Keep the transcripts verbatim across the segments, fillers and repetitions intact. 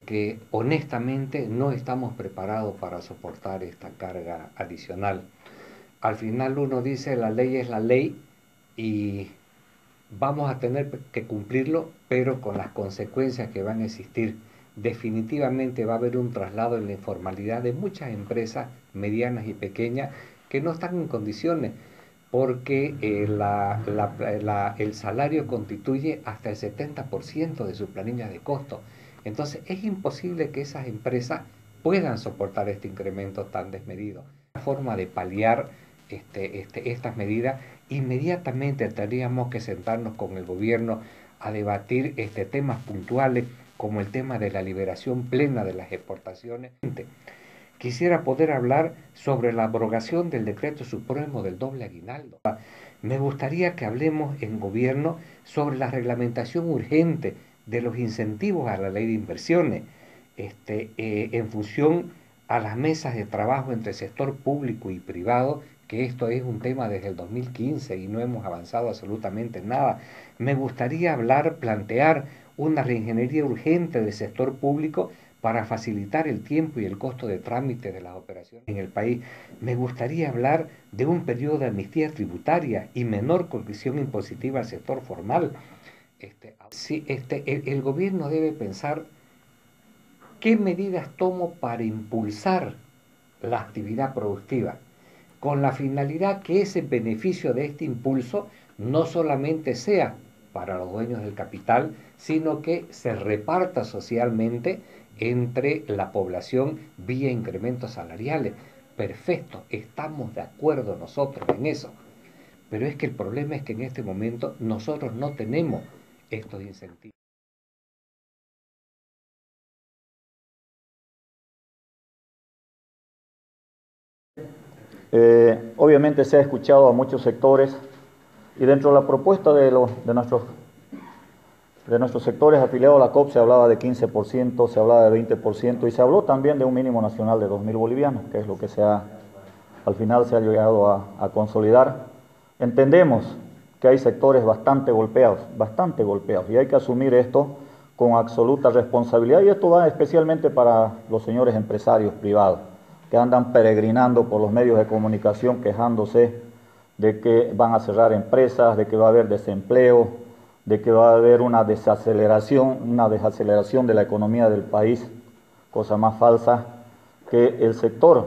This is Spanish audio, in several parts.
porque honestamente no estamos preparados para soportar esta carga adicional. Al final uno dice la ley es la ley y vamos a tener que cumplirlo, pero con las consecuencias que van a existir. Definitivamente va a haber un traslado en la informalidad de muchas empresas medianas y pequeñas que no están en condiciones, porque eh, la, la, la, el salario constituye hasta el setenta por ciento de sus planillas de costo. Entonces es imposible que esas empresas puedan soportar este incremento tan desmedido. La forma de paliar este, este, estas medidas, inmediatamente tendríamos que sentarnos con el gobierno a debatir este, temas puntuales como el tema de la liberación plena de las exportaciones. Quisiera poder hablar sobre la abrogación del decreto supremo del doble aguinaldo. Me gustaría que hablemos en gobierno sobre la reglamentación urgente de los incentivos a la ley de inversiones, este, eh, en función a las mesas de trabajo entre el sector público y privado, que esto es un tema desde el dos mil quince y no hemos avanzado absolutamente nada. Me gustaría hablar, plantear una reingeniería urgente del sector público para facilitar el tiempo y el costo de trámite de las operaciones en el país. Me gustaría hablar de un periodo de amnistía tributaria y menor coerción impositiva al sector formal. Este, sí, este, el, el gobierno debe pensar qué medidas tomo para impulsar la actividad productiva, con la finalidad que ese beneficio de este impulso no solamente sea para los dueños del capital, sino que se reparta socialmente entre la población vía incrementos salariales. Perfecto, estamos de acuerdo nosotros en eso. Pero es que el problema es que en este momento nosotros no tenemos estos incentivos. Eh, obviamente se ha escuchado a muchos sectores y dentro de la propuesta de, los, de, nuestros, de nuestros sectores afiliados a la C O P se hablaba de quince por ciento, se hablaba de veinte por ciento y se habló también de un mínimo nacional de dos mil bolivianos, que es lo que se ha, al final se ha llegado a, a consolidar. Entendemos que hay sectores bastante golpeados, bastante golpeados y hay que asumir esto con absoluta responsabilidad y esto va especialmente para los señores empresarios privados que andan peregrinando por los medios de comunicación quejándose de que van a cerrar empresas, de que va a haber desempleo, de que va a haber una desaceleración, una desaceleración de la economía del país, cosa más falsa, que el sector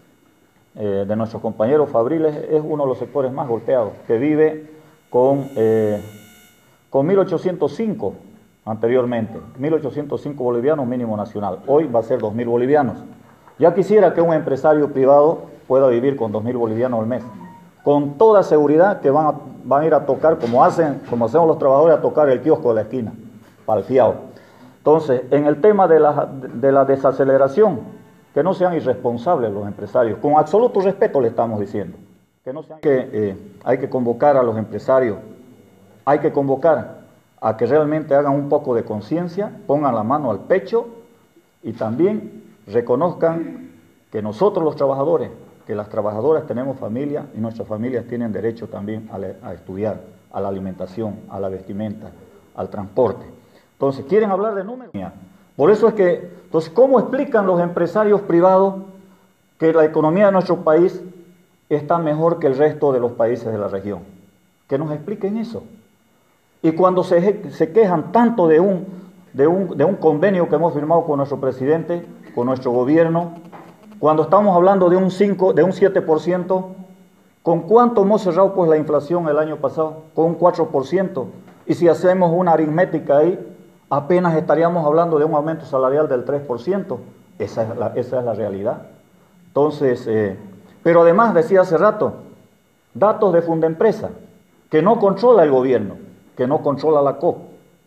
eh, de nuestros compañeros fabriles es uno de los sectores más golpeados, que vive con, eh, con mil ochocientos cinco anteriormente, mil ochocientos cinco bolivianos mínimo nacional, hoy va a ser dos mil bolivianos. Ya quisiera que un empresario privado pueda vivir con dos mil bolivianos al mes, con toda seguridad que van a, van a ir a tocar, como hacen, como hacemos los trabajadores, a tocar el kiosco de la esquina, para el fiado. Entonces, en el tema de la, de la desaceleración, que no sean irresponsables los empresarios, con absoluto respeto le estamos diciendo, que no sean que eh, hay que convocar a los empresarios, hay que convocar a que realmente hagan un poco de conciencia, pongan la mano al pecho y también reconozcan que nosotros los trabajadores, que las trabajadoras tenemos familia y nuestras familias tienen derecho también a, le, a estudiar, a la alimentación, a la vestimenta, al transporte. Entonces, ¿quieren hablar de números? Por eso es que, entonces, ¿cómo explican los empresarios privados que la economía de nuestro país está mejor que el resto de los países de la región? Que nos expliquen eso. Y cuando se, se quejan tanto de un, de, un, de un convenio que hemos firmado con nuestro presidente, con nuestro gobierno, cuando estamos hablando de un cinco, de un siete por ciento, ¿con cuánto hemos cerrado pues la inflación el año pasado? Con un cuatro por ciento. Y si hacemos una aritmética ahí, apenas estaríamos hablando de un aumento salarial del tres por ciento. Esa es la, esa es la realidad. Entonces, eh, pero además, decía hace rato, datos de Fundempresa, que no controla el gobierno, que no controla la C O P.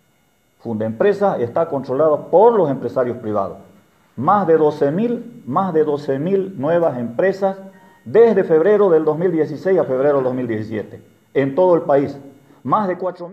Fundempresa está controlada por los empresarios privados. Más de doce mil, más de doce mil nuevas empresas desde febrero del dos mil dieciséis a febrero del dos mil diecisiete, en todo el país. Más de cuatro mil.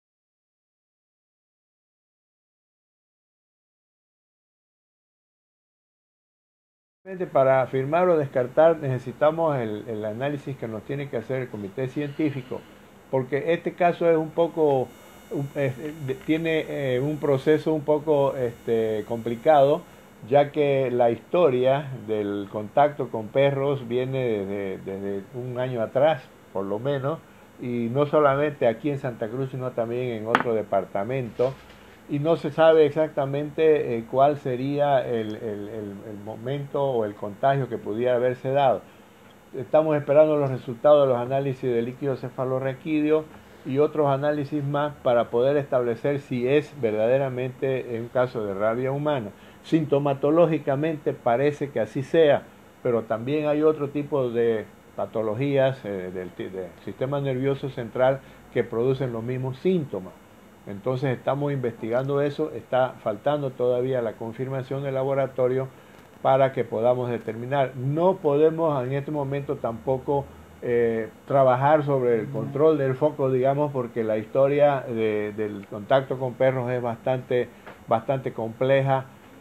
Para afirmar o descartar necesitamos el, el análisis que nos tiene que hacer el comité científico, porque este caso es un poco eh, tiene eh, un proceso un poco este, complicado, ya que la historia del contacto con perros viene desde, desde un año atrás, por lo menos, y no solamente aquí en Santa Cruz, sino también en otro departamento, y no se sabe exactamente eh, cuál sería el, el, el, el momento o el contagio que pudiera haberse dado. Estamos esperando los resultados de los análisis de líquido cefalorraquídeo y otros análisis más para poder establecer si es verdaderamente un caso de rabia humana. Sintomatológicamente parece que así sea, pero también hay otro tipo de patologías eh, del, del sistema nervioso central que producen los mismos síntomas. Entonces estamos investigando eso, está faltando todavía la confirmación del laboratorio para que podamos determinar. No podemos en este momento tampoco eh, trabajar sobre el control del foco, digamos, porque la historia de, del contacto con perros es bastante, bastante compleja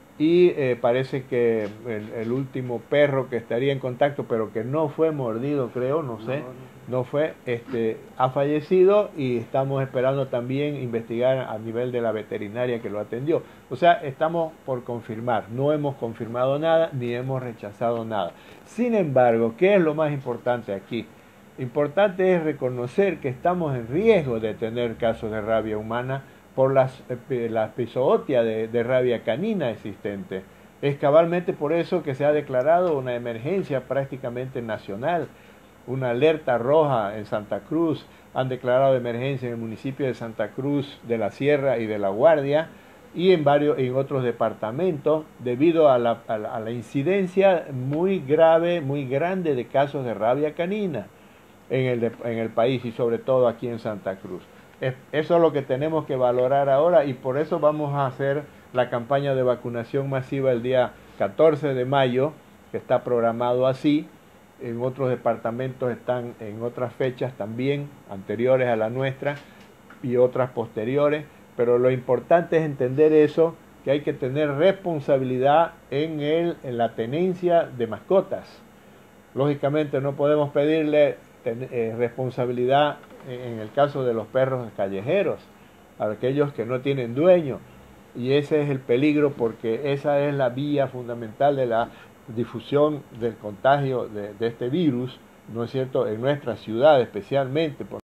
y eh, parece que el, el último perro que estaría en contacto, pero que no fue mordido, creo, no sé, no fue, este, ha fallecido y estamos esperando también investigar a nivel de la veterinaria que lo atendió. O sea, estamos por confirmar, no hemos confirmado nada ni hemos rechazado nada. Sin embargo, ¿qué es lo más importante aquí? Importante es reconocer que estamos en riesgo de tener casos de rabia humana por las, eh, la epizootia de, de rabia canina existente. Es cabalmente por eso que se ha declarado una emergencia prácticamente nacional, una alerta roja en Santa Cruz, han declarado emergencia en el municipio de Santa Cruz de la Sierra y de La Guardia y en varios en otros departamentos debido a la, a la, a la incidencia muy grave, muy grande de casos de rabia canina en el, de, en el país y sobre todo aquí en Santa Cruz. Eso es lo que tenemos que valorar ahora y por eso vamos a hacer la campaña de vacunación masiva el día catorce de mayo, que está programado así. En otros departamentos están en otras fechas también, anteriores a la nuestra y otras posteriores, pero lo importante es entender eso, que hay que tener responsabilidad en, el, en la tenencia de mascotas. Lógicamente no podemos pedirle ten, eh, responsabilidad en el caso de los perros callejeros, a aquellos que no tienen dueño, y ese es el peligro porque esa es la vía fundamental de la difusión del contagio de, de este virus, ¿no es cierto?, en nuestra ciudad especialmente. Por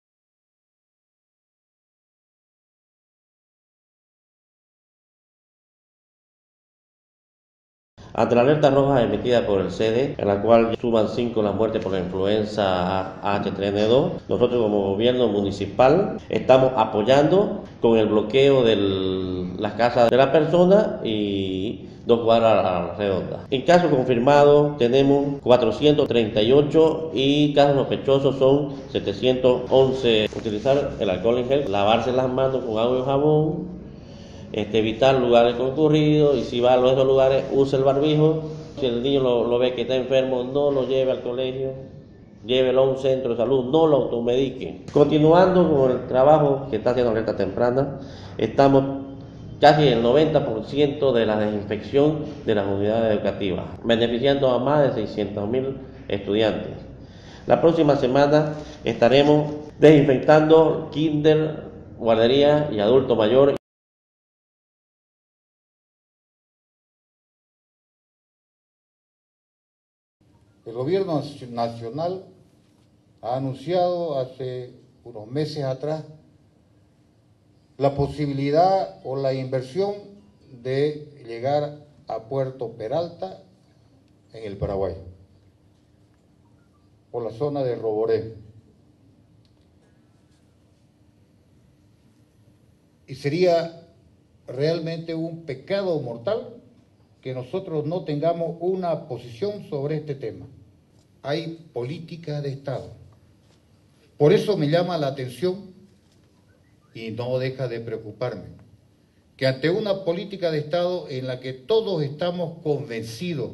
Ante la alerta roja emitida por el C E D E, en la cual suban cinco las muertes por la influenza H tres N dos, nosotros como gobierno municipal estamos apoyando con el bloqueo de las casas de la persona y dos cuadras redondas. En caso confirmado tenemos cuatrocientos treinta y ocho y casos sospechosos son setecientos once. Utilizar el alcohol en gel, lavarse las manos con agua y jabón, Este, evitar lugares concurridos y si va a esos lugares use el barbijo. Si el niño lo, lo ve que está enfermo, no lo lleve al colegio, llévelo a un centro de salud, no lo automedique. Continuando con el trabajo que está haciendo Alerta Temprana, estamos casi el noventa por ciento de la desinfección de las unidades educativas, beneficiando a más de seiscientos mil estudiantes. La próxima semana estaremos desinfectando kinder, guardería y adulto mayor. El gobierno nacional ha anunciado hace unos meses atrás la posibilidad o la inversión de llegar a Puerto Peralta en el Paraguay, por la zona de Roboré. Y sería realmente un pecado mortal que nosotros no tengamos una posición sobre este tema. Hay política de Estado. Por eso me llama la atención, y no deja de preocuparme, que ante una política de Estado en la que todos estamos convencidos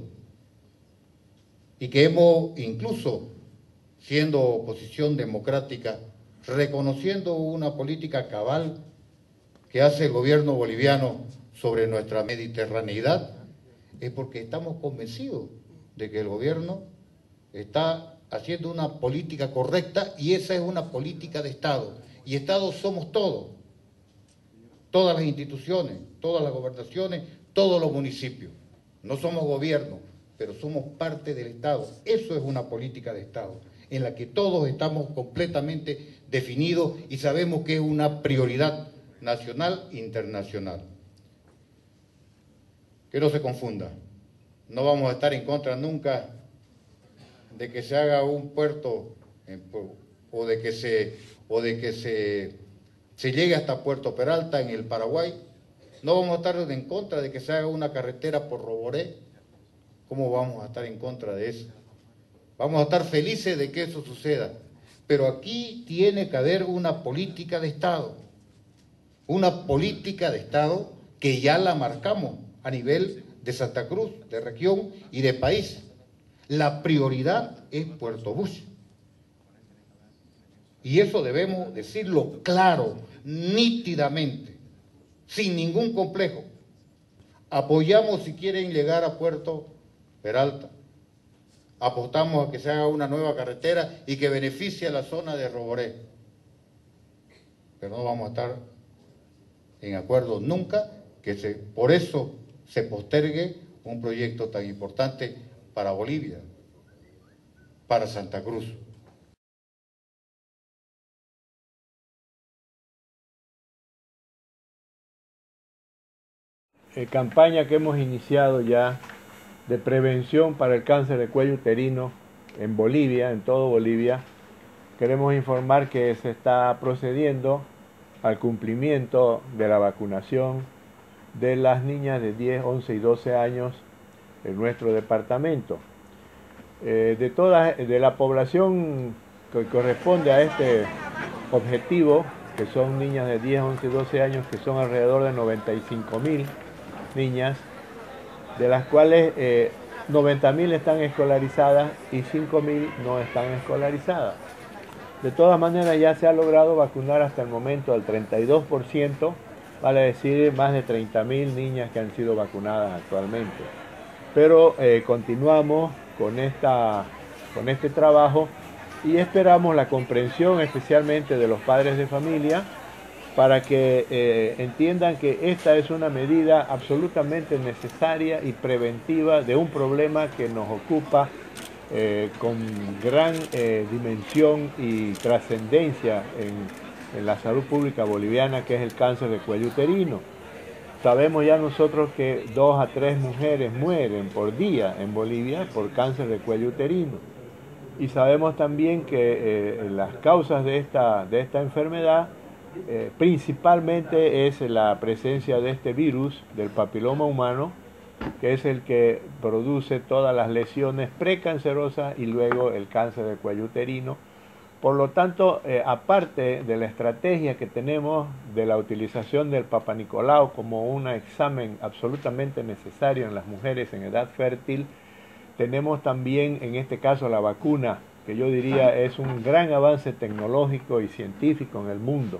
y que hemos, incluso siendo oposición democrática, reconociendo una política cabal que hace el gobierno boliviano sobre nuestra mediterraneidad, es porque estamos convencidos de que el gobierno está haciendo una política correcta y esa es una política de Estado. Y Estado somos todos. todas las instituciones, todas las gobernaciones, todos los municipios. No somos gobierno, pero somos parte del Estado. Eso es una política de Estado, en la que todos estamos completamente definidos y sabemos que es una prioridad nacional e internacional. Que no se confunda, no vamos a estar en contra nunca de que se haga un puerto en, o de que se o de que se, se llegue hasta Puerto Peralta en el Paraguay. No vamos a estar en contra de que se haga una carretera por Roboré. ¿Cómo vamos a estar en contra de eso? Vamos a estar felices de que eso suceda. Pero aquí tiene que haber una política de Estado. Una política de Estado que ya la marcamos a nivel de Santa Cruz, de región y de país. La prioridad es Puerto Bush. Y eso debemos decirlo claro, nítidamente, sin ningún complejo. Apoyamos si quieren llegar a Puerto Peralta. Apostamos a que se haga una nueva carretera y que beneficie a la zona de Roboré. Pero no vamos a estar en acuerdo nunca que se, por eso se postergue un proyecto tan importante para Bolivia, para Santa Cruz. Eh, campaña que hemos iniciado ya de prevención para el cáncer de cuello uterino en Bolivia, en todo Bolivia. Queremos informar que se está procediendo al cumplimiento de la vacunación de las niñas de diez, once y doce años en nuestro departamento. Eh, de, toda, de la población que corresponde a este objetivo, que son niñas de diez, once y doce años, que son alrededor de noventa y cinco mil niñas, de las cuales eh, noventa mil están escolarizadas y cinco mil no están escolarizadas. De todas maneras ya se ha logrado vacunar hasta el momento al treinta y dos por ciento, vale decir más de treinta mil niñas que han sido vacunadas actualmente. Pero eh, continuamos con, esta, con este trabajo y esperamos la comprensión especialmente de los padres de familia para que eh, entiendan que esta es una medida absolutamente necesaria y preventiva de un problema que nos ocupa eh, con gran eh, dimensión y trascendencia en, en la salud pública boliviana, que es el cáncer de cuello uterino. Sabemos ya nosotros que dos a tres mujeres mueren por día en Bolivia por cáncer de cuello uterino. Y sabemos también que eh, las causas de esta, de esta enfermedad Eh, principalmente es la presencia de este virus del papiloma humano, que es el que produce todas las lesiones precancerosas y luego el cáncer de cuello uterino. Por lo tanto, eh, aparte de la estrategia que tenemos de la utilización del Papa Nicolau como un examen absolutamente necesario en las mujeres en edad fértil, tenemos también en este caso la vacuna, que yo diría es un gran avance tecnológico y científico en el mundo.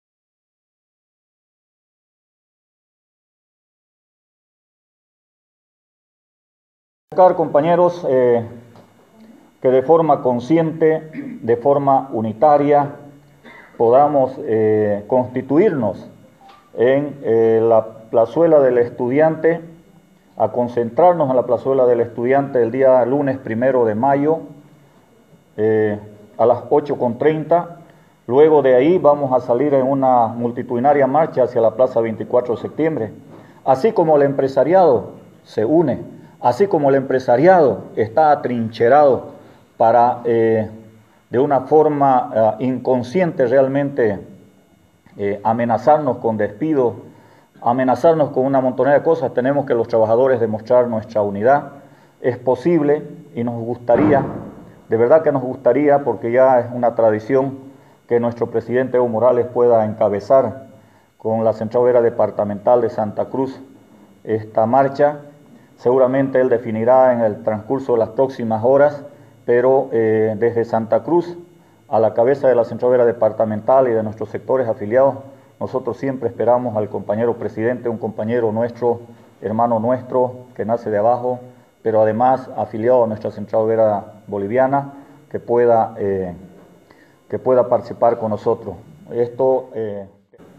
Compañeros, eh, que de forma consciente, de forma unitaria, podamos eh, constituirnos en eh, la plazuela del estudiante, a concentrarnos en la plazuela del estudiante el día lunes primero de mayo eh, a las ocho con treinta. Luego de ahí vamos a salir en una multitudinaria marcha hacia la plaza veinticuatro de septiembre. Así como el empresariado se une, así como el empresariado está atrincherado para, eh, de una forma eh, inconsciente realmente, eh, amenazarnos con despido, amenazarnos con una montonera de cosas, tenemos que los trabajadores demostrar nuestra unidad. Es posible y nos gustaría, de verdad que nos gustaría, porque ya es una tradición, que nuestro presidente Evo Morales pueda encabezar con la Central Obrera Departamental de Santa Cruz esta marcha. Seguramente él definirá en el transcurso de las próximas horas, pero eh, desde Santa Cruz, a la cabeza de la Central Obrera Departamental y de nuestros sectores afiliados, nosotros siempre esperamos al compañero presidente, un compañero nuestro, hermano nuestro, que nace de abajo, pero además afiliado a nuestra Central Obrera Boliviana, que pueda, eh, que pueda participar con nosotros. Esto... Eh,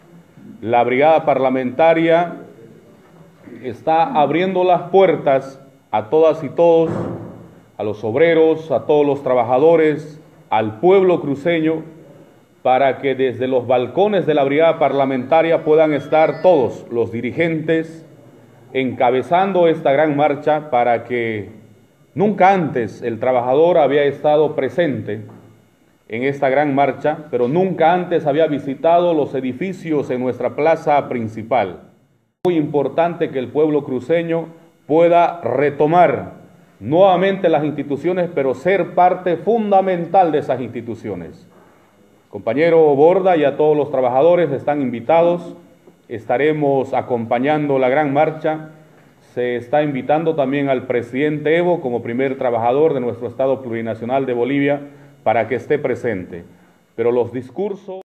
La brigada parlamentaria está abriendo las puertas a todas y todos, a los obreros, a todos los trabajadores, al pueblo cruceño, para que desde los balcones de la brigada parlamentaria puedan estar todos los dirigentes encabezando esta gran marcha, para que nunca antes el trabajador había estado presente en esta gran marcha, pero nunca antes había visitado los edificios en nuestra plaza principal. Muy importante que el pueblo cruceño pueda retomar nuevamente las instituciones, pero ser parte fundamental de esas instituciones. Compañero Borda y a todos los trabajadores están invitados, estaremos acompañando la gran marcha. Se está invitando también al presidente Evo como primer trabajador de nuestro Estado plurinacional de Bolivia para que esté presente. Pero los discursos...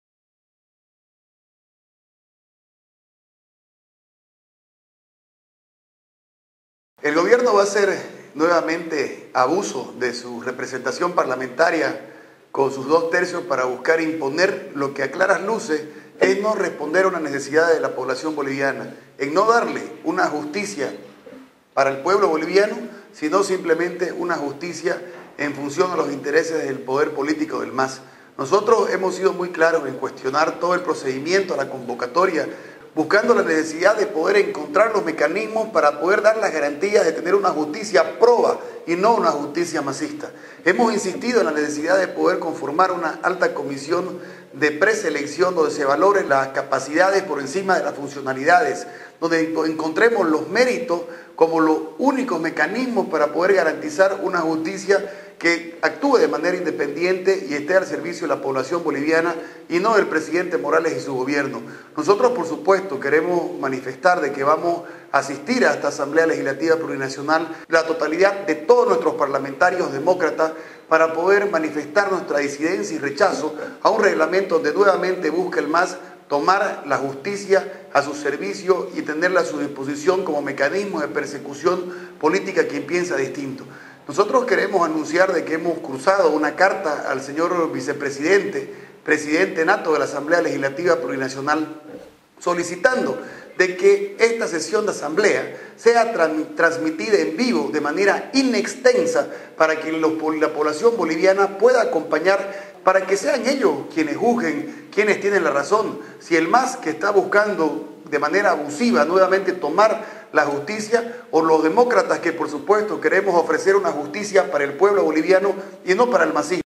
El gobierno va a hacer nuevamente abuso de su representación parlamentaria con sus dos tercios para buscar imponer lo que a claras luces es no responder a una necesidad de la población boliviana, en no darle una justicia para el pueblo boliviano, sino simplemente una justicia en función de los intereses del poder político del M A S. Nosotros hemos sido muy claros en cuestionar todo el procedimiento, la convocatoria, buscando la necesidad de poder encontrar los mecanismos para poder dar las garantías de tener una justicia proba y no una justicia masista. Hemos insistido en la necesidad de poder conformar una alta comisión de preselección donde se valoren las capacidades por encima de las funcionalidades, donde encontremos los méritos como los únicos mecanismos para poder garantizar una justicia que actúe de manera independiente y esté al servicio de la población boliviana y no del presidente Morales y su gobierno. Nosotros, por supuesto, queremos manifestar de que vamos a asistir a esta Asamblea Legislativa Plurinacional, la totalidad de todos nuestros parlamentarios demócratas, para poder manifestar nuestra disidencia y rechazo a un reglamento donde nuevamente busca el M A S tomar la justicia a su servicio y tenerla a su disposición como mecanismo de persecución política a quien piensa distinto. Nosotros queremos anunciar de que hemos cruzado una carta al señor vicepresidente, presidente nato de la Asamblea Legislativa Plurinacional, solicitando de que esta sesión de asamblea sea transmitida en vivo de manera inextensa para que los, la población boliviana pueda acompañar, para que sean ellos quienes juzguen, quienes tienen la razón. Si el M A S que está buscando de manera abusiva nuevamente tomar la justicia, o los demócratas que por supuesto queremos ofrecer una justicia para el pueblo boliviano y no para el masismo.